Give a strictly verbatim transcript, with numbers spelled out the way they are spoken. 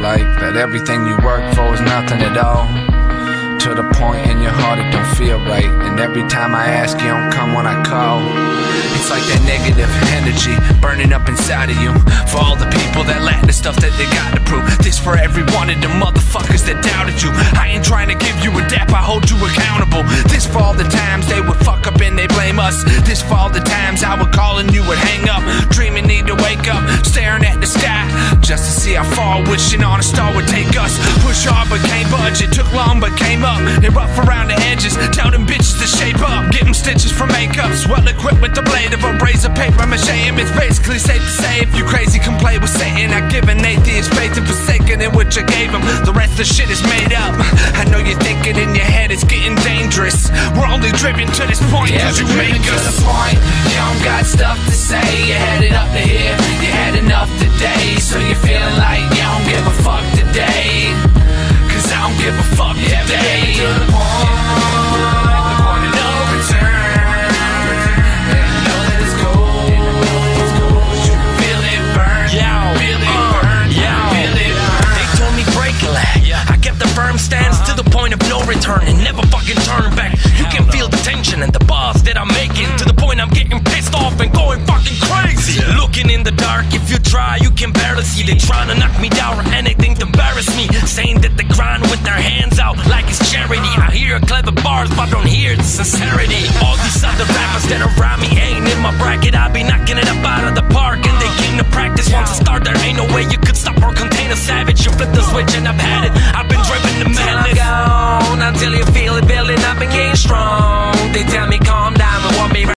like that everything you work for is nothing at all. To the point in your heart it don't feel right, and every time I ask you don't come when I call. It's like that negative energy burning up inside of you. For all the people that lack the stuff that they got to prove. This for every one of the motherfuckers that doubted you. I ain't trying to give you a dap, I hold you accountable. This for all the times they would fuck up and they blame us. This for all the times I would call and you would hang up. Dreaming need to wake up, staring at the sky just to see how far wishing on a star would take us. Push hard but can't budge, it took long but came up. They rough around the edges, tell them bitches to shape up. Get them stitches for makeups, well equipped with the blade of a razor, paper mache. It's basically safe to say if you crazy can play with Satan. I give an atheist faith and forsaken in what you gave him. The rest of the shit is made up. I know you're thinking in your head it's getting dangerous. We're only driven to this point yeah, cause you make us. To the point, you don't got stuff to say. You're headed up to here, you had enough today. So you're feeling like you don't give a fuck today. Cause I don't give a fuck yeah, today. To the point, the point of no return. And you know that it's cold. You can feel it burn. Yeah, feel it uh, burn. Yeah, feel it burn. They told me break a leg. I kept the firm stance to the point of no return and never fucking turn back. You can feel the tension and the buzz that I'm making to the point I'm getting pissed off and going fucking crazy. Looking in the dark, if you try, you can barely see. They trying to knock me down or anything to embarrass me, saying that they grind with their hands out like it's charity. I hear clever bars, but don't hear the sincerity. All these other rappers that around me ain't in my bracket. I be knocking it up out of the park, and they came to practice. Once I start, there ain't no way you could stop or contain a savage. You flip the switch and I've had it. I've been driven to madness. Till I go until you feel it building up and getting strong.